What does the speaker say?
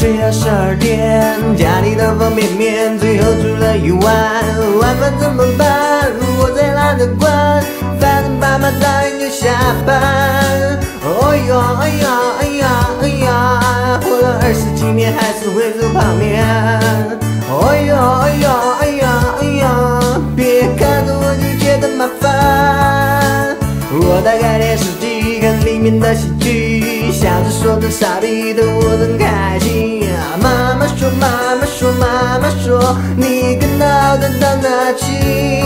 睡到12点，家里的方便面最后煮了1碗，晚饭怎么办？我再懒得管，反正爸妈早点就下班。哦哟哎呀哎呀哎呀，活了20几年还是会煮泡面。哦哟哎呀哎呀哎呀，别看着我就觉得麻烦。我打开电视机看里面的喜剧，笑着说着傻逼的我真开心。妈妈说妈妈说妈妈说，你跟老的到哪去？